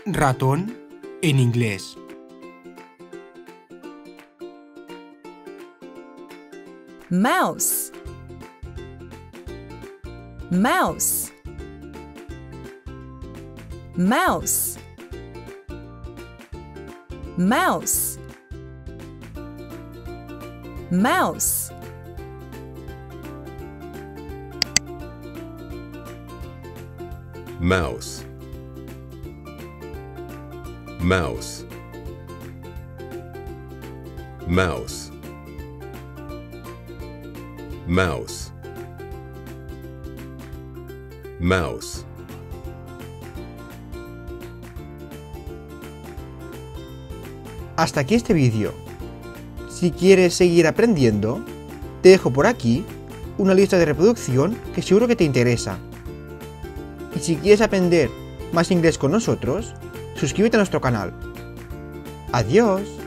Ratón en inglés. Mouse, mouse, mouse, mouse, mouse, mouse, mouse, mouse, mouse, mouse. Hasta aquí este vídeo. Si quieres seguir aprendiendo, te dejo por aquí una lista de reproducción que seguro que te interesa. Y si quieres aprender más inglés con nosotros, suscríbete a nuestro canal. ¡Adiós!